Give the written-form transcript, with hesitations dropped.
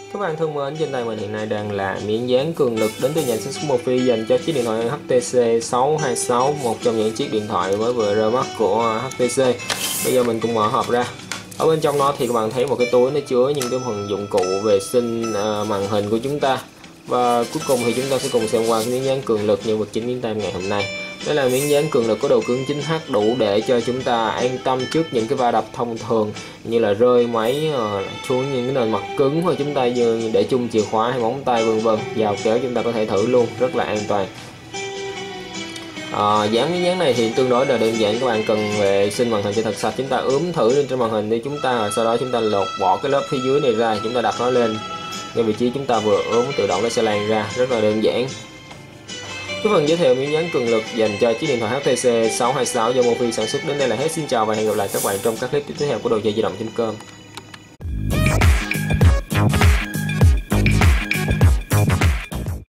Các bạn thân mến, trên tay mình hiện nay đang là miếng dán cường lực đến từ nhà sản xuất Mophie dành cho chiếc điện thoại HTC 626, một trong những chiếc điện thoại mới vừa ra mắt của HTC. Bây giờ mình cùng mở hộp ra. Ở bên trong nó thì các bạn thấy một cái túi nó chứa những cái phần dụng cụ vệ sinh màn hình của chúng ta. Và cuối cùng thì chúng ta sẽ cùng xem qua cái miếng dán cường lực nhân vật chính miếng tay ngày hôm nay. Đây là miếng dán cường lực có độ cứng 9H, đủ để cho chúng ta an tâm trước những cái va đập thông thường như là rơi máy xuống những cái nền mặt cứng, hoặc chúng ta để chung chìa khóa hay móng tay vân vân. Dao kéo chúng ta có thể thử luôn, rất là an toàn. Dán miếng dán này thì tương đối là đơn giản. Các bạn cần vệ sinh màn hình cho thật sạch, chúng ta ướm thử lên trên màn hình đi chúng ta, sau đó chúng ta lột bỏ cái lớp phía dưới này ra, chúng ta đặt nó lên ngay vị trí chúng ta vừa ướm, tự động nó sẽ lan ra, rất là đơn giản. Cái phần giới thiệu miếng dán cường lực dành cho chiếc điện thoại HTC 626 do Mophie sản xuất đến đây là hết. Xin chào và hẹn gặp lại các bạn trong các clip tiếp theo của đồ chơi di động.com.